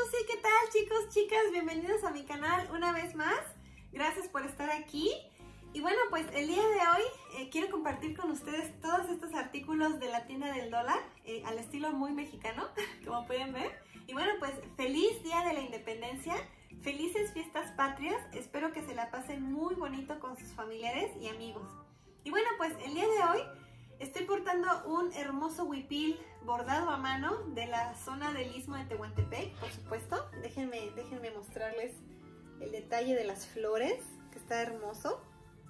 Susi, ¿qué tal chicos, chicas? Bienvenidos a mi canal una vez más. Gracias por estar aquí. Y bueno, pues el día de hoy quiero compartir con ustedes todos estos artículos de la tienda del dólar al estilo muy mexicano, como pueden ver. Y bueno, pues feliz Día de la Independencia, felices fiestas patrias. Espero que se la pasen muy bonito con sus familiares y amigos. Y bueno, pues el día de hoy estoy portando un hermoso huipil bordado a mano de la zona del Istmo de Tehuantepec, por supuesto. Déjenme mostrarles el detalle de las flores, que está hermoso.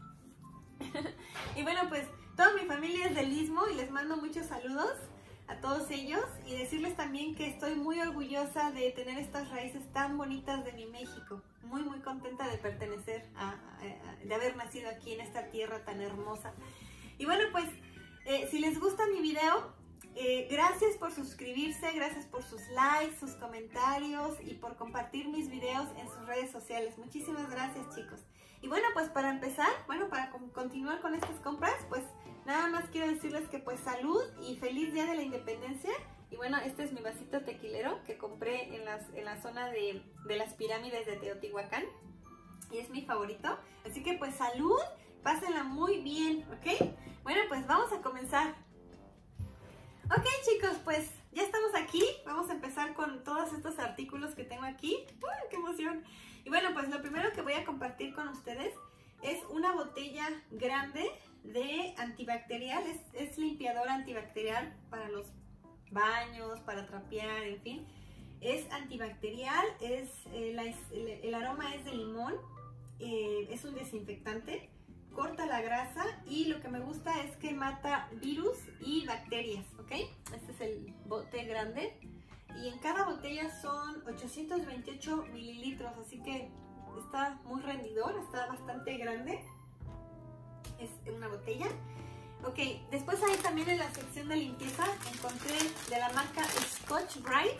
Y bueno, pues toda mi familia es del Istmo y les mando muchos saludos a todos ellos y decirles también que estoy muy orgullosa de tener estas raíces tan bonitas de mi México. Muy contenta de pertenecer de haber nacido aquí en esta tierra tan hermosa. Y bueno, pues si les gusta mi video, gracias por suscribirse, gracias por sus likes, sus comentarios y por compartir mis videos en sus redes sociales. Muchísimas gracias, chicos. Y bueno, pues para empezar, para continuar con estas compras, pues nada más quiero decirles que pues salud y feliz Día de la Independencia. Y bueno, este es mi vasito tequilero que compré en la zona de las pirámides de Teotihuacán y es mi favorito. Así que pues salud, pásenla muy bien, ¿ok? Bueno, pues vamos a comenzar. Ok, chicos, pues ya estamos aquí. Vamos a empezar con todos estos artículos que tengo aquí. ¡Uy, qué emoción! Y bueno, pues lo primero que voy a compartir con ustedes es una botella grande de antibacterial. Es limpiador antibacterial para los baños, para trapear, en fin. Es antibacterial, el aroma es de limón, es un desinfectante. Corta la grasa y lo que me gusta es que mata virus y bacterias, ¿ok? Este es el bote grande y en cada botella son 828 mililitros, así que está muy rendidor, está bastante grande. Es una botella. Ok, después ahí también en la sección de limpieza encontré de la marca Scotch Brite.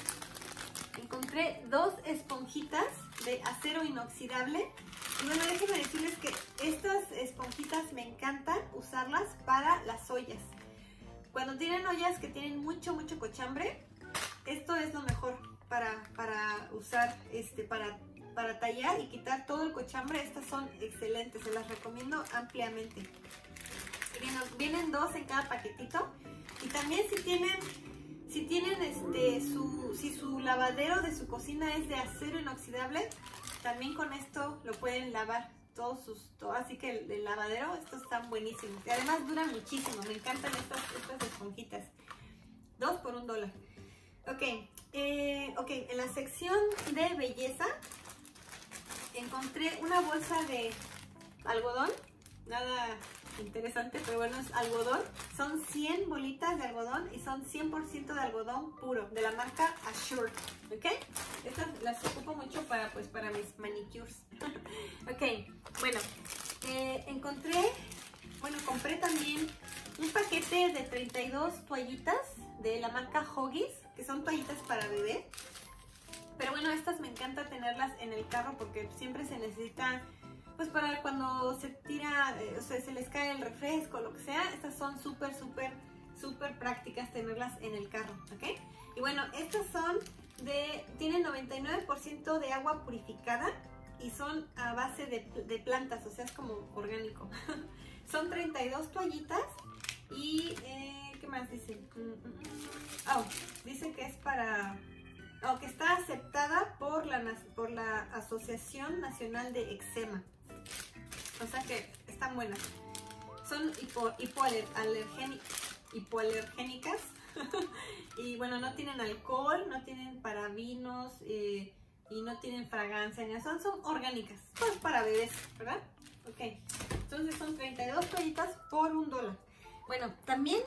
Encontré dos esponjitas de acero inoxidable. Y bueno, déjenme decirles que estas esponjitas me encantan usarlas para las ollas. Cuando tienen ollas que tienen mucho cochambre, esto es lo mejor para usar, para tallar y quitar todo el cochambre. Estas son excelentes, se las recomiendo ampliamente. Vienen dos en cada paquetito. Y también si su lavadero de su cocina es de acero inoxidable, también con esto lo pueden lavar así que el lavadero, estos están buenísimos y además duran muchísimo. Me encantan estas esponjitas. 2 por $1. Ok, en la sección de belleza encontré una bolsa de algodón. Nada interesante, pero bueno, es algodón. Son 100 bolitas de algodón y son 100% de algodón puro, de la marca Assure, ¿ok? Estas las ocupo mucho para mis manicures. Ok, bueno, compré también un paquete de 32 toallitas de la marca Huggies, que son toallitas para bebé. Pero bueno, estas me encanta tenerlas en el carro porque siempre se necesita, pues para cuando se tira, se les cae el refresco, lo que sea. Estas son súper prácticas tenerlas en el carro, ¿ok? Y bueno, estas tienen 99% de agua purificada y son a base de plantas, o sea, es como orgánico. Son 32 toallitas y, ¿qué más dice? Dice que es que está aceptada por la Asociación Nacional de Eczema. O sea que están buenas. Son hipoalergénicas. Y bueno, no tienen alcohol, no tienen parabenos y no tienen fragancia. Son orgánicas. Pues para bebés, ¿verdad? Ok. Entonces son 32 toallitas por $1. Bueno, también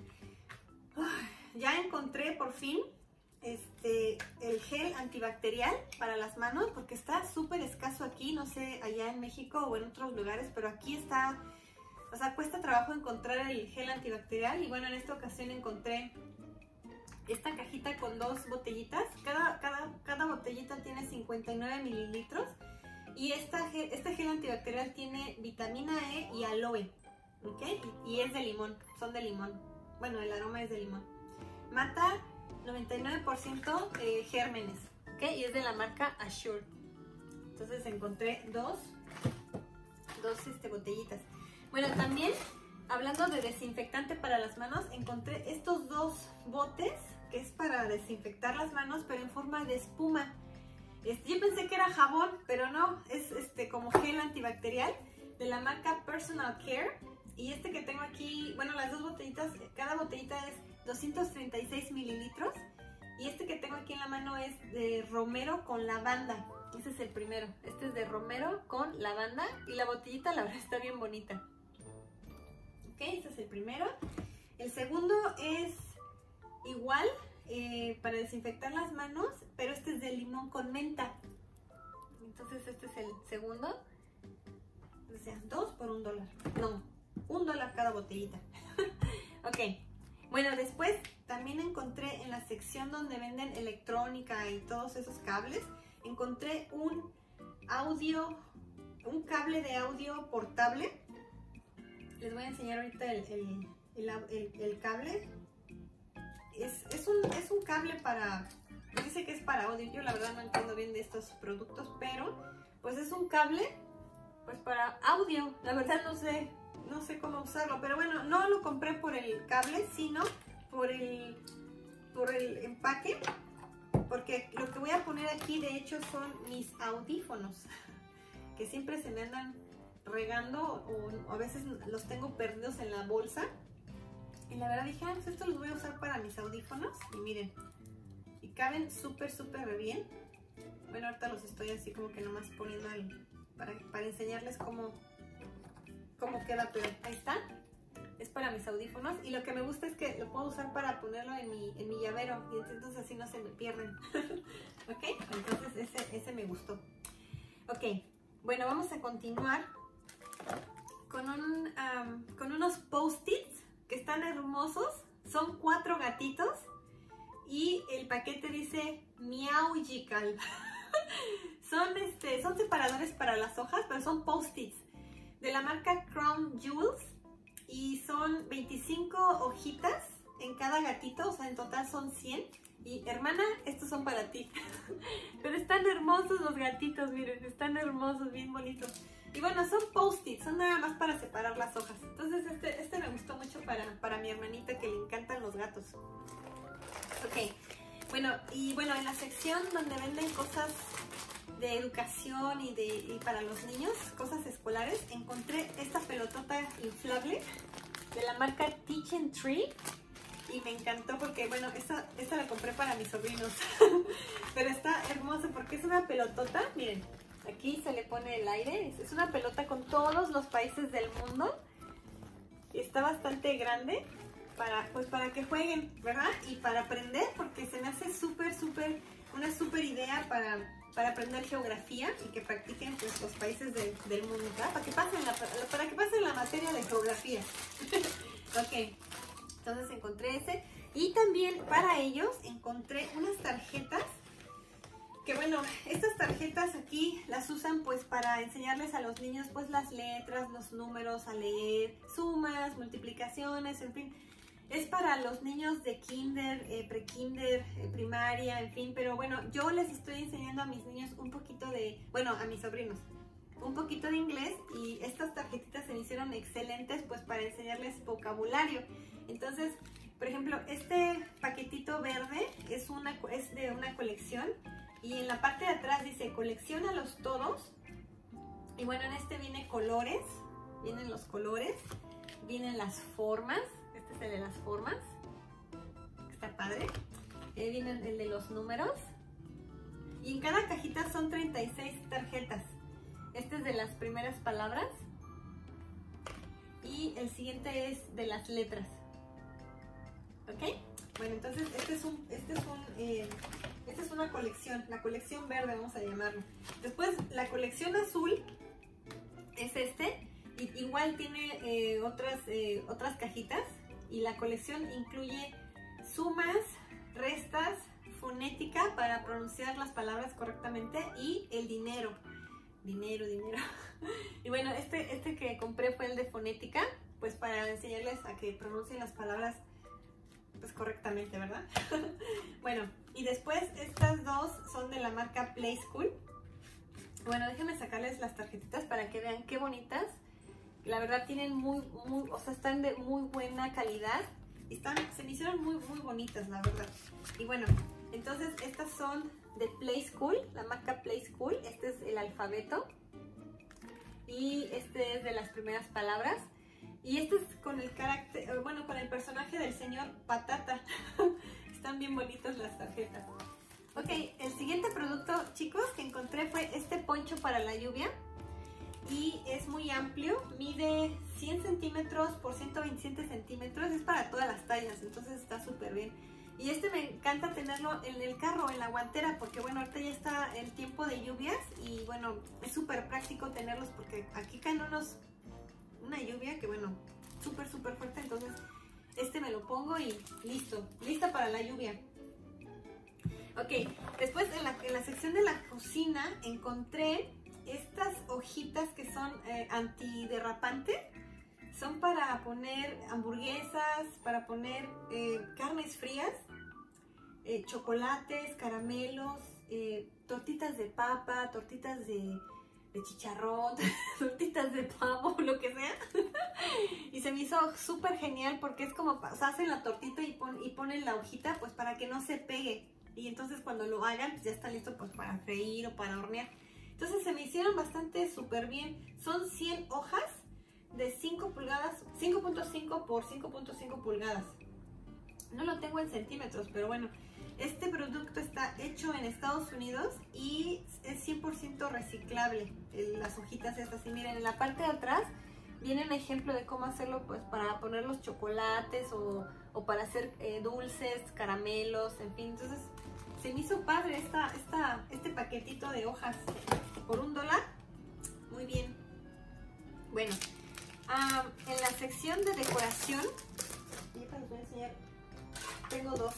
ya encontré por fin el gel antibacterial para las manos, porque está súper escaso aquí, no sé, allá en México o en otros lugares, pero aquí está, o sea, cuesta trabajo encontrar el gel antibacterial. Y bueno, en esta ocasión encontré esta cajita con dos botellitas. Cada botellita tiene 59 mililitros y este gel antibacterial tiene vitamina E y aloe, ¿ok? Y es de limón, son de limón. Bueno, el aroma es de limón. Mata 99% gérmenes, ¿ok? Y es de la marca Assure. Entonces encontré dos botellitas. Bueno, también hablando de desinfectante para las manos, encontré estos dos botes que es para desinfectar las manos, pero en forma de espuma. Yo pensé que era jabón, pero no, es como gel antibacterial de la marca Personal Care. Y este que tengo aquí, bueno, las dos botellitas, cada botellita es 236 mililitros. Y este que tengo aquí en la mano es de romero con lavanda. Ese es el primero. Este es de romero con lavanda. Y la botellita, la verdad, está bien bonita. Ok, este es el primero. El segundo es igual, para desinfectar las manos, pero este es de limón con menta. Entonces este es el segundo. O sea, 2 por $1. No, $1 cada botellita. Ok. Bueno, después también encontré en la sección donde venden electrónica y todos esos cables, encontré un cable de audio portable. Les voy a enseñar ahorita el cable. Es un cable para, dice que es para audio. Yo la verdad no entiendo bien de estos productos, pero pues es un cable pues para audio. La verdad no sé cómo usarlo, pero bueno, no lo compré por el cable, sino por el empaque, porque lo que voy a poner aquí de hecho son mis audífonos, que siempre se me andan regando o a veces los tengo perdidos en la bolsa. Y la verdad dije, pues esto los voy a usar para mis audífonos. Y miren, y caben súper bien. Bueno, ahorita los estoy así como que nomás poniendo ahí para enseñarles cómo queda, pero ahí está. Es para mis audífonos. Y lo que me gusta es que lo puedo usar para ponerlo en mi llavero. Y entonces así no se me pierden. ¿Ok? Entonces ese me gustó. Ok, bueno, vamos a continuar con unos post-its que están hermosos. Son 4 gatitos y el paquete dice Meowgical. Son separadores para las hojas, pero son post-its de la marca Crown Jewels y son 25 hojitas en cada gatito, o sea, en total son 100. Y hermana, estos son para ti. Pero están hermosos los gatitos, miren, están hermosos, bien bonitos. Y bueno, son post-its, son nada más para separar las hojas. Entonces este me gustó mucho para mi hermanita que le encantan los gatos. Ok, bueno, en la sección donde venden cosas de educación y para los niños, cosas escolares, encontré esta pelotota inflable de la marca Teach Tree. Y me encantó porque, bueno, esta la compré para mis sobrinos. Pero está hermosa porque es una pelotota, miren. Aquí se le pone el aire, es una pelota con todos los países del mundo. Está bastante grande para que jueguen, ¿verdad? Y para aprender, porque se me hace una súper idea para aprender geografía y que practiquen pues, los países del mundo, ¿verdad? Para que pasen la materia de geografía. Ok, entonces encontré ese. Y también para ellos encontré unas tarjetas. Que bueno, estas tarjetas aquí las usan pues para enseñarles a los niños pues las letras, los números a leer, sumas, multiplicaciones, en fin. Es para los niños de kinder, pre-kinder, primaria, en fin. Pero bueno, yo les estoy enseñando a mis niños un poquito a mis sobrinos, un poquito de inglés. Y estas tarjetitas se me hicieron excelentes pues para enseñarles vocabulario. Entonces, por ejemplo, este paquetito verde es de una colección. Y en la parte de atrás dice, colecciónalos todos. Y bueno, en este vienen colores, vienen los colores, vienen las formas. Este es el de las formas, está padre. Viene el de los números. Y en cada cajita son 36 tarjetas. Este es de las primeras palabras. Y el siguiente es de las letras. ¿Ok? Bueno, entonces esta es una colección, la colección verde vamos a llamarlo. Después la colección azul es y igual tiene otras cajitas. Y la colección incluye sumas, restas, fonética para pronunciar las palabras correctamente y el dinero. Dinero. Y bueno, este que compré fue el de fonética, pues para enseñarles a que pronuncien las palabras pues correctamente, ¿verdad? Bueno, y después estas dos son de la marca Playskool. Bueno, déjenme sacarles las tarjetitas para que vean qué bonitas. La verdad tienen o sea, están de muy buena calidad. Y se me hicieron muy bonitas, la verdad. Y bueno, entonces estas son de Playskool, la marca Playskool. Este es el alfabeto. Y este es de las primeras palabras. Y este es con el carácter, bueno, con el personaje del señor Patata. Están bien bonitas las tarjetas. Ok, el siguiente producto, chicos, que encontré fue este poncho para la lluvia. Y es muy amplio, mide 100 centímetros por 127 centímetros. Es para todas las tallas, entonces está súper bien. Y este me encanta tenerlo en el carro, en la guantera, porque bueno, ahorita ya está el tiempo de lluvias. Y bueno, es súper práctico tenerlos porque aquí caen una lluvia que bueno, súper fuerte, entonces este me lo pongo y listo, lista para la lluvia. Ok, después en la sección de la cocina encontré estas hojitas que son antiderrapantes. Son para poner hamburguesas, para poner carnes frías, chocolates, caramelos, tortitas de papa, tortitas de chicharrón, tortitas de pavo, lo que sea. Y se me hizo súper genial porque es como, o sea, hacen la tortita y ponen la hojita pues para que no se pegue. Y entonces cuando lo hagan pues ya está listo pues para freír o para hornear. Entonces se me hicieron bastante súper bien. Son 100 hojas de 5 pulgadas, 5.5 por 5.5 pulgadas. No lo tengo en centímetros, pero bueno. Este producto está hecho en Estados Unidos y es 100% reciclable, las hojitas estas. Y miren, en la parte de atrás viene un ejemplo de cómo hacerlo pues para poner los chocolates o para hacer dulces, caramelos, en fin. Entonces se me hizo padre este paquetito de hojas por $1. Muy bien. Bueno, en la sección de decoración, ahorita les voy a enseñar, tengo dos.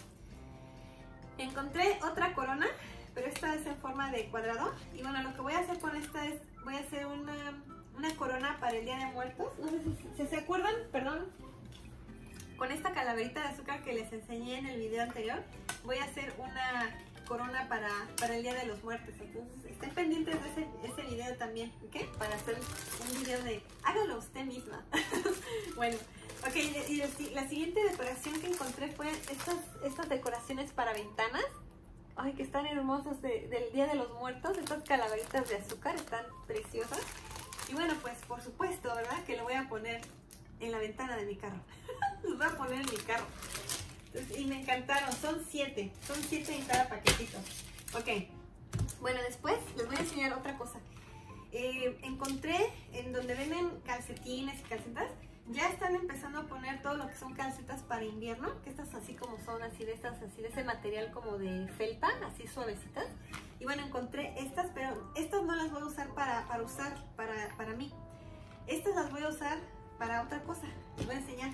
Encontré otra corona, pero esta es en forma de cuadrado. Y bueno, lo que voy a hacer con esta es, voy a hacer una corona para el Día de Muertos. No sé si se acuerdan, perdón, con esta calaverita de azúcar que les enseñé en el video anterior. Voy a hacer una corona para el Día de los Muertos. Entonces estén pendientes de ese video también, ¿ok? Para hacer un video de hágalo usted misma. Bueno, ok, y la siguiente decoración que encontré fue estas decoraciones para ventanas. Ay, que están hermosas del Día de los Muertos. Estas calaveritas de azúcar están preciosas. Y bueno, pues por supuesto, ¿verdad? Que lo voy a poner en la ventana de mi carro. Los voy a poner en mi carro. Entonces, y me encantaron, son 7 en cada paquetito. Ok, bueno, después les voy a enseñar otra cosa. Encontré en donde venden calcetines y calcetas, ya están empezando a poner todo lo que son calcetas para invierno, que estas así como son, así de ese material como de felpa, así suavecitas. Y bueno, encontré estas, pero estas no las voy a usar para mí. Estas las voy a usar para otra cosa, les voy a enseñar.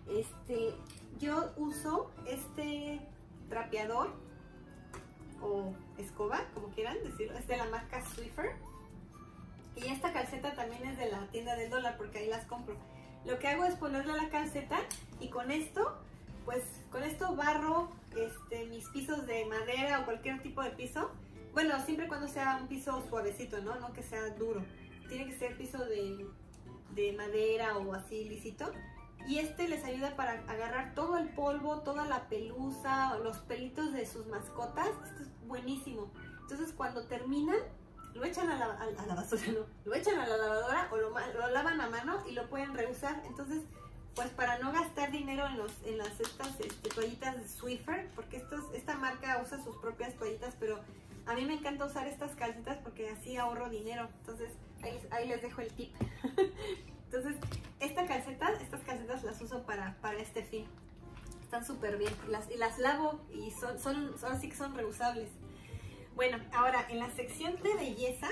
Yo uso este trapeador o escoba, como quieran decirlo, es de la marca Swiffer. Y esta calceta también es de la tienda del dólar porque ahí las compro. Lo que hago es ponerle a la calceta y con esto, pues con esto barro mis pisos de madera o cualquier tipo de piso. Bueno, siempre y cuando sea un piso suavecito, ¿no? No que sea duro. Tiene que ser piso de madera o así lisito. Y les ayuda para agarrar todo el polvo, toda la pelusa, los pelitos de sus mascotas. Esto es buenísimo. Entonces cuando terminan, lo echan a la basura, no, lo echan a la lavadora o lo lavan a mano y lo pueden reusar. Entonces, pues para no gastar dinero en estas toallitas de Swiffer, porque esta marca usa sus propias toallitas, pero a mí me encanta usar estas calcetas porque así ahorro dinero. Entonces, ahí les dejo el tip. Entonces, estas calcetas las uso para este fin. Están súper bien. Y las lavo y son así que son reusables. Bueno, ahora en la sección de belleza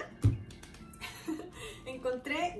encontré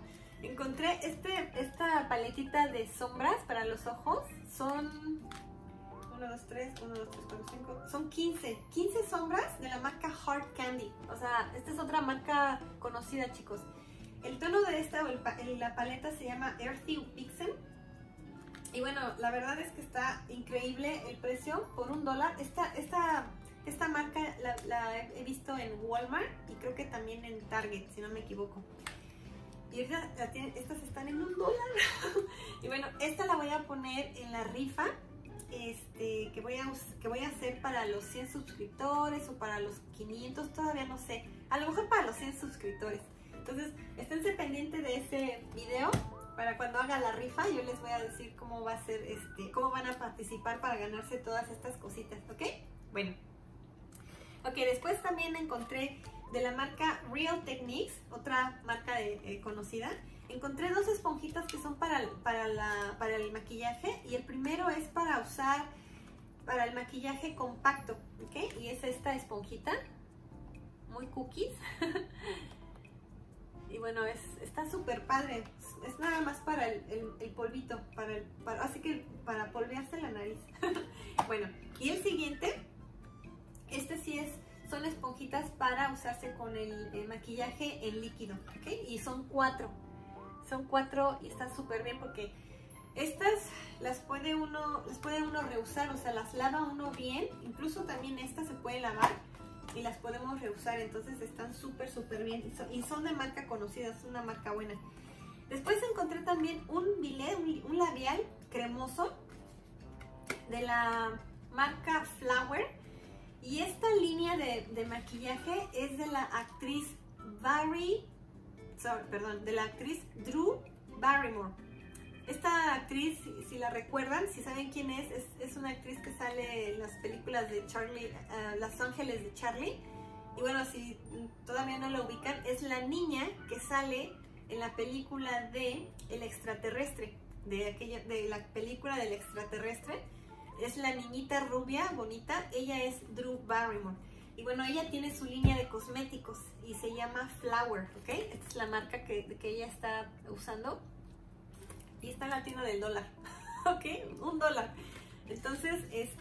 esta paletita de sombras para los ojos. Son 1, 2, 3, 4, 5, son 15 sombras de la marca Hard Candy. O sea, esta es otra marca conocida, chicos. El tono de la paleta se llama Earthy Vixen. Y bueno, la verdad es que está increíble el precio, por $1. Esta marca la he visto en Walmart y creo que también en Target, si no me equivoco. Y ahorita estas están en $1. Y bueno, esta la voy a poner en la rifa que voy a hacer para los 100 suscriptores o para los 500, todavía no sé. A lo mejor para los 100 suscriptores. Entonces, esténse pendientes de ese video para cuando haga la rifa. Yo les voy a decir cómo va a ser, cómo van a participar para ganarse todas estas cositas, ¿ok? Bueno. Ok, después también encontré de la marca Real Techniques, otra marca conocida. Encontré dos esponjitas que son para el maquillaje, y el primero es para usar para el maquillaje compacto, ¿ok? Y es esta esponjita, muy cookies. Y bueno, está súper padre, es nada más para el polvito, así que para polvearse la nariz. Bueno, y el siguiente, son esponjitas para usarse con el maquillaje en líquido, ¿ok? Y son 4 y están súper bien porque estas las puede uno reusar, o sea, las lava uno bien, incluso también estas se puede lavar y las podemos reusar, entonces están súper bien y son de marca conocida, es una marca buena. Después encontré también un labial cremoso de la marca Flower, y esta línea de maquillaje es de la actriz Drew Barrymore. Esta actriz, si la recuerdan, si saben quién es una actriz que sale en las películas de Charlie, Los Ángeles de Charlie. Y bueno, si todavía no la ubican, es la niña que sale en la película de El Extraterrestre, de la película del extraterrestre. Es la niñita rubia, bonita, ella es Drew Barrymore. Y bueno, ella tiene su línea de cosméticos y se llama Flower, ¿ok? Esta es la marca que ella está usando. Y está en la tienda del $1, ¿ok? $1. Entonces,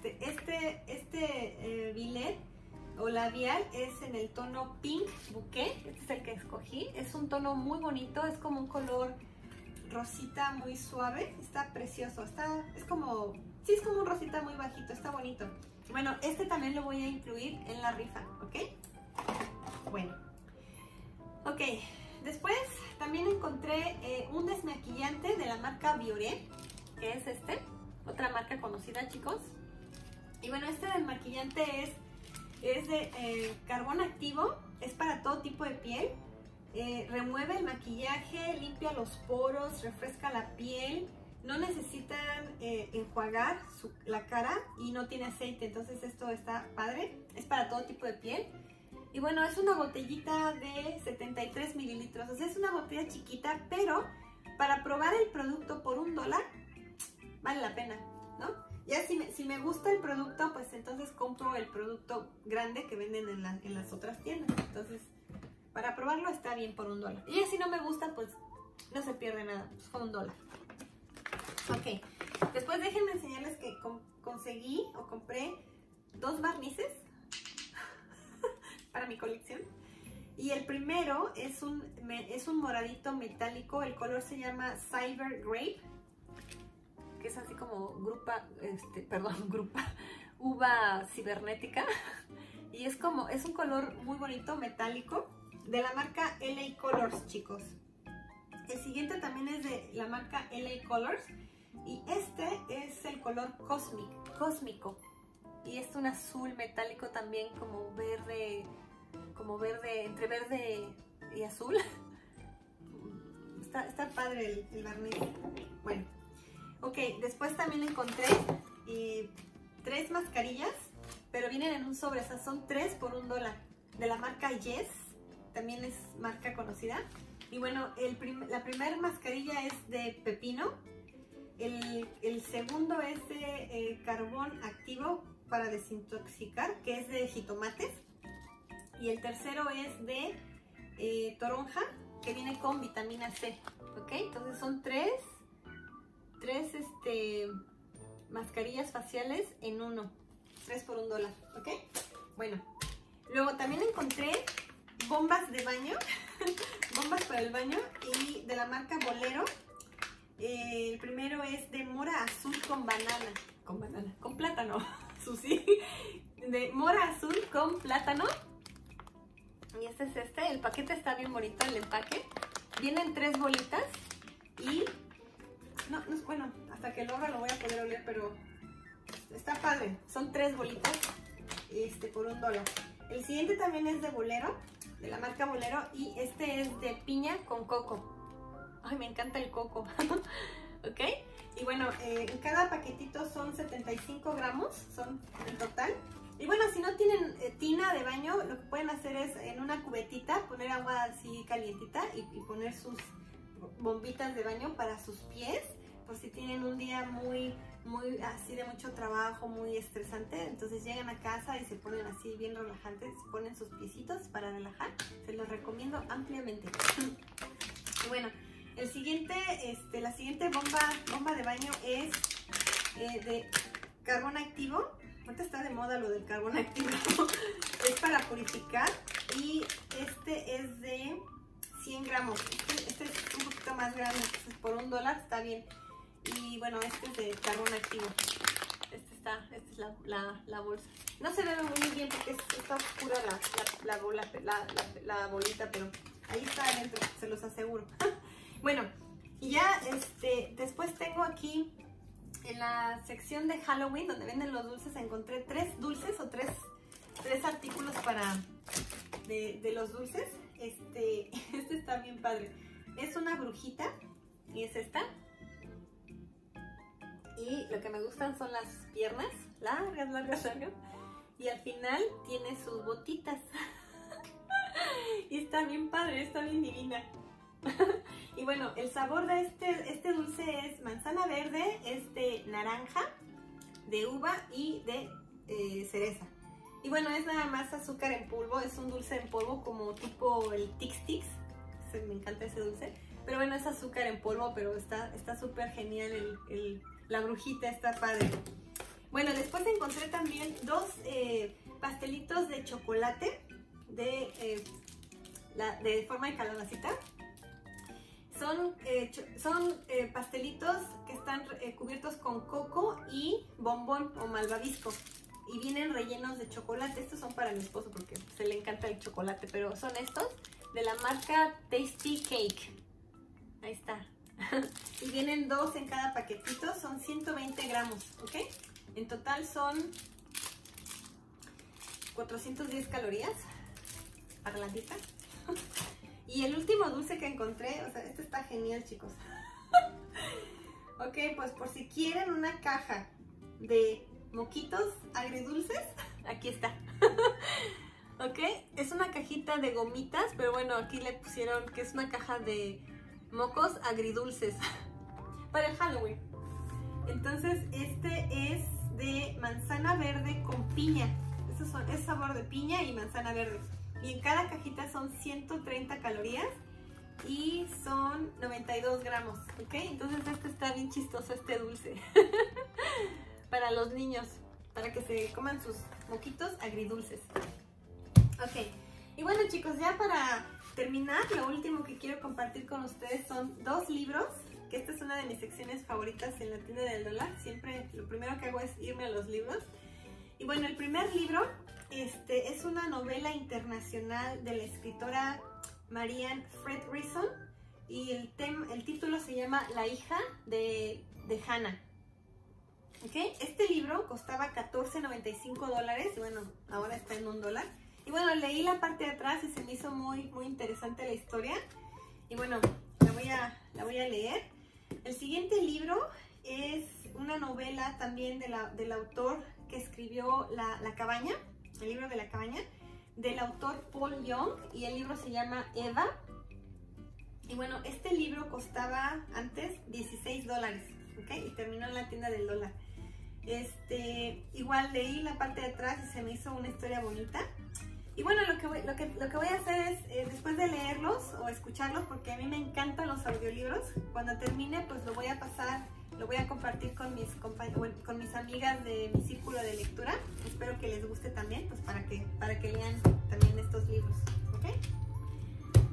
este billet o labial es en el tono Pink Bouquet. Este es el que escogí. Es un tono muy bonito, es como un color rosita muy suave. Está precioso, es como un rosita muy bajito, está bonito. Bueno, este también lo voy a incluir en la rifa, ¿ok? Bueno, ok. Después también encontré un desmaquillante de la marca Bioré, que es otra marca conocida, chicos. Y bueno, este desmaquillante es de carbón activo, es para todo tipo de piel. Remueve el maquillaje, limpia los poros, refresca la piel. No necesitan enjuagar la cara y no tiene aceite, entonces esto está padre. Es para todo tipo de piel. Y bueno, es una botellita de 73 mililitros, o sea, es una botella chiquita, pero para probar el producto por $1 vale la pena, ¿no? Ya si me gusta el producto, pues entonces compro el producto grande que venden en las otras tiendas. Entonces, para probarlo está bien por $1. Y ya si no me gusta, pues no se pierde nada, pues fue $1. Ok, después déjenme enseñarles que conseguí o compré 2 barnices para mi colección. Y el primero es un moradito metálico, el color se llama Cyber Grape, que es así como uva cibernética. Y es un color muy bonito, metálico, de la marca LA Colors, chicos. El siguiente también es de la marca LA Colors. Y este es el color cósmico. Y es un azul metálico también, como verde, entre verde y azul. Está padre el barniz. Bueno, ok, después también encontré 3 mascarillas, pero vienen en un sobre, o sea, son 3 por $1, de la marca Yes, también es marca conocida. Y bueno, la primera mascarilla es de pepino, el segundo es de carbón activo para desintoxicar, que es de jitomates, y el tercero es de toronja, que viene con vitamina C, ¿ok? Entonces son 3 mascarillas faciales en uno, 3 por $1, ¿ok? Bueno, luego también encontré bombas de baño, bombas para el baño, y de la marca Bolero. El primero es de mora azul con banana. Con plátano, Susi. De mora azul con plátano. Y este es este. El paquete está bien bonito, el empaque. Vienen 3 bolitas. Y no es bueno. Hasta que lo abra lo voy a poder oler, pero está padre. Son 3 bolitas por $1. El siguiente también es de Bolero, de la marca Bolero. Y este es de piña con coco. Ay, me encanta el coco. ¿Ok? Y bueno, en cada paquetito son 75 gramos, son en total. Y bueno, si no tienen tina de baño, lo que pueden hacer es en una cubetita poner agua así calientita y poner sus bombitas de baño para sus pies, por si tienen un día muy así de mucho trabajo, muy estresante. Entonces llegan a casa y se ponen así bien relajantes, ponen sus piecitos para relajar. Se los recomiendo ampliamente. Y bueno, el siguiente, la siguiente bomba de baño es de carbón activo. Ahorita está de moda lo del carbón activo. Es para purificar y este es de 100 gramos. Este es un poquito más grande, entonces por $1 está bien. Y bueno, este es de carbón activo. Esta es la bolsa. No se ve muy bien porque está oscura la bolita, pero ahí está adentro, se los aseguro. Bueno, y ya después tengo aquí en la sección de Halloween, donde venden los dulces, encontré 3 dulces o tres artículos de los dulces. Este está bien padre. Es una brujita y es esta. Y lo que me gustan son las piernas, largas. Y al final tiene sus botitas. Y está bien padre, está bien divina. Y bueno, el sabor de este dulce es manzana verde, es de naranja, de uva y de cereza. Y bueno, es nada más azúcar en polvo, es un dulce en polvo como tipo el Tix Tix. Me encanta ese dulce. Pero bueno, es azúcar en polvo, pero está súper genial la brujita, está padre. Bueno, después encontré también 2 pastelitos de chocolate de forma de calabacita. Son pastelitos que están cubiertos con coco y bombón o malvavisco. Y vienen rellenos de chocolate. Estos son para mi esposo porque se le encanta el chocolate. Pero son estos de la marca Tasty Cake. Ahí está. Y vienen 2 en cada paquetito. Son 120 gramos. ¿Ok? En total son 410 calorías para la dieta. Y el último dulce que encontré, o sea, este está genial, chicos. Ok, pues por si quieren una caja de moquitos agridulces, aquí está. Ok, es una cajita de gomitas, pero bueno, aquí le pusieron que es una caja de mocos agridulces para el Halloween. Entonces, este es de manzana verde con piña. Es sabor de piña y manzana verde. Y en cada cajita son 130 calorías y son 92 gramos, ¿ok? Entonces este está bien chistoso, este dulce. Para los niños, para que se coman sus moquitos agridulces. Ok, y bueno chicos, ya para terminar, lo último que quiero compartir con ustedes son 2 libros, que esta es una de mis secciones favoritas en la tienda del dólar. Siempre lo primero que hago es irme a los libros. Y bueno, el primer libro es una novela internacional de la escritora Marianne Fredrickson y el título se llama La hija de Hannah. ¿Okay? Este libro costaba $14.95 y bueno, ahora está en $1. Y bueno, leí la parte de atrás y se me hizo muy interesante la historia. Y bueno, la voy a leer. El siguiente libro es una novela también del autor que escribió La cabaña, el libro de La cabaña, del autor Paul Young, y el libro se llama Eva. Y bueno, este libro costaba antes $16, ¿ok? Y terminó en la tienda del dólar. Igual leí la parte de atrás y se me hizo una historia bonita. Y bueno, lo que voy a hacer es, después de leerlos o escucharlos, porque a mí me encantan los audiolibros, cuando termine pues lo voy a compartir con mis amigas de mi círculo de lectura. Espero que les guste también, pues para que lean también estos libros, ¿ok?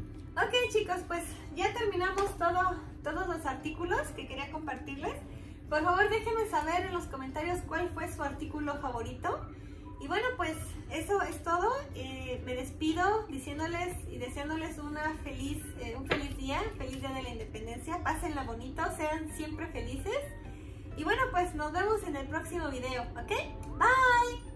Ok chicos, pues ya terminamos todos los artículos que quería compartirles. Por favor, déjenme saber en los comentarios cuál fue su artículo favorito. Y bueno, pues eso es todo. Me despido diciéndoles y deseándoles un feliz día de la Independencia. Pásenla bonito, sean siempre felices. Y bueno, pues nos vemos en el próximo video, ¿ok? Bye.